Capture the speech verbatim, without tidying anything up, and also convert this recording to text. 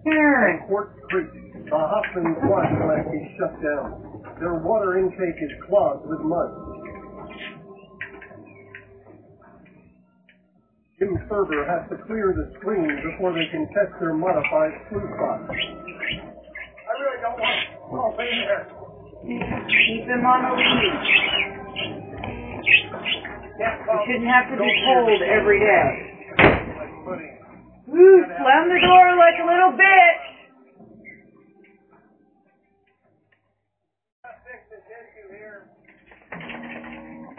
Karen. At Quartz Creek, the Hoffman water plant is shut down. Their water intake is clogged with mud. Jim Thurber has to clear the screen before they can test their modified flu shot. I really don't want to fall in there. Keep him on the lead. You shouldn't have to be pulled every day. Ooh, slam the door like a little bitch.